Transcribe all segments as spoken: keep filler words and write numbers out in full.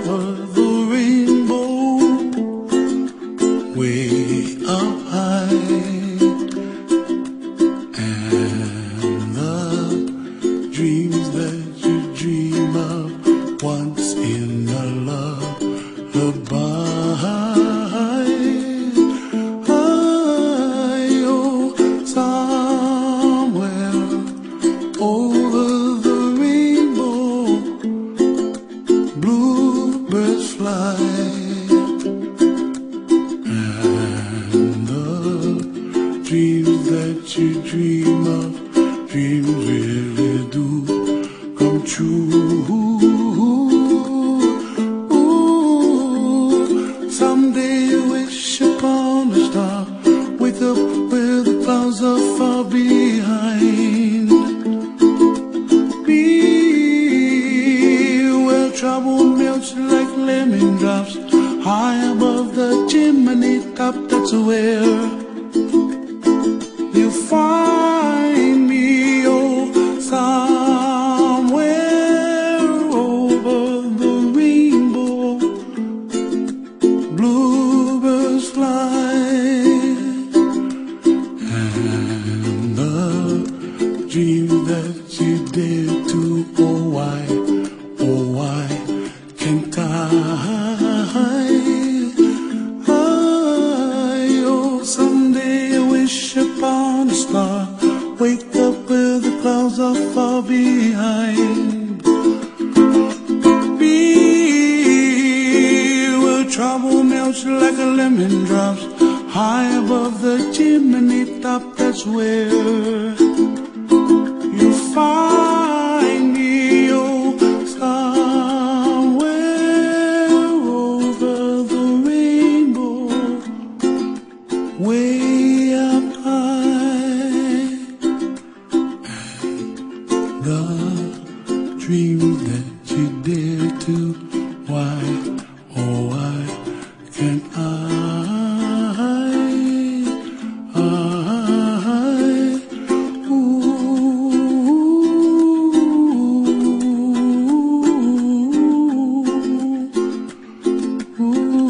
over the rainbow, way up high, and the dreams that you dream of once in a lullaby. Dreams that you dream of, dreams really do come true. Ooh, someday you wish upon a star, wake up where the clouds are far behind. Be where trouble melts like lemon drops, high above the chimney top. That's where you find me, oh, somewhere over the rainbow. Bluebirds fly, and the dreams that you dare to, oh why, oh why can't I? Upon a star, wake up where the clouds are far behind. Be where trouble melts like a lemon drops, high above the chimney top. That's where you find me, oh, somewhere over the rainbow, way up high. The dreams that you dare to, why, oh why can't I? I, ooh, ooh,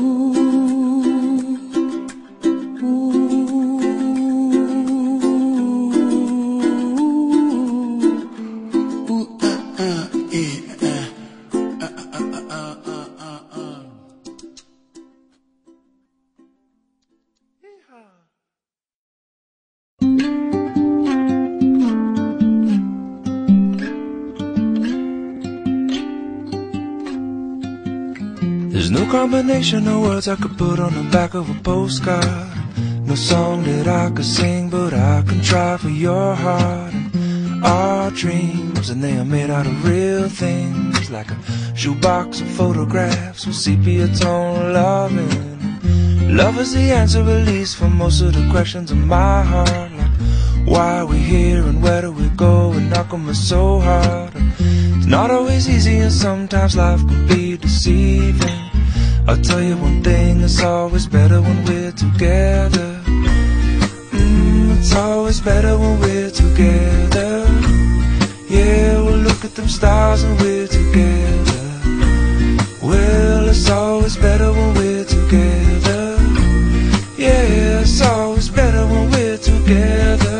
There's no combination of words I could put on the back of a postcard. No song that I could sing, but I can try for your heart. And our dreams, and they are made out of real things, like a shoebox of photographs with sepia tone loving. Love is the answer, at least, for most of the questions in my heart, like why are we here and where do we go, and how come it's so hard. And it's not always easy, and sometimes life can be deceiving. I'll tell you one thing, it's always better when we're together. Mm, it's always better when we're together. Yeah, we'll look at them stars and we're together. Well, it's always better when we're together. Yeah, it's always better when we're together.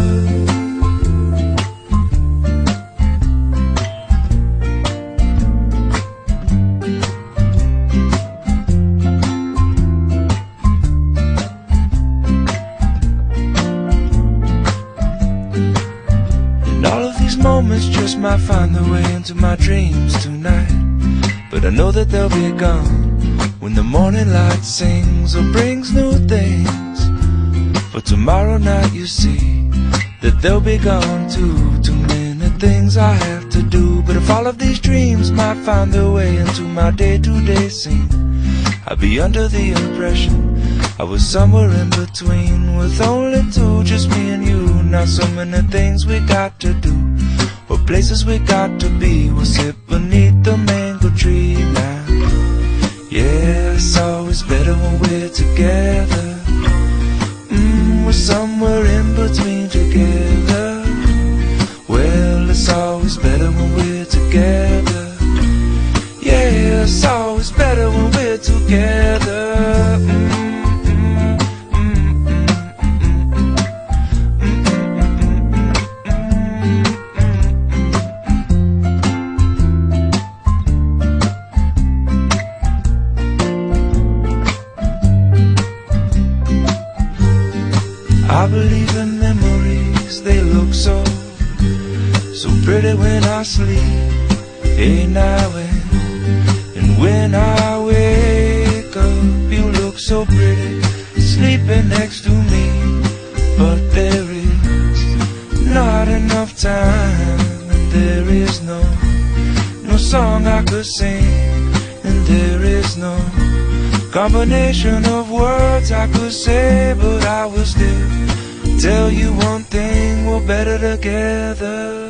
Moments just might find their way into my dreams tonight, but I know that they'll be gone when the morning light sings or brings new things. But tomorrow night you see that they'll be gone too. Too many things I have to do, but if all of these dreams might find their way into my day-to-day scene, I'd be under the impression I was somewhere in between, with only two, just me and you. Not so many things we got to do, or places we got to be. We'll sit beneath the mango tree now. Yeah, it's always better when we're together. Mm, we're somewhere in between together. Well, it's always better when we're together. Yeah, it's always I believe in memories, they look so, so pretty when I sleep. Hey now and, and when I wake up, you look so pretty, sleeping next to me. But there is not enough time, and there is no, no song I could sing, and there is no combination of words I could say, but I will still tell you one thing, we're better together.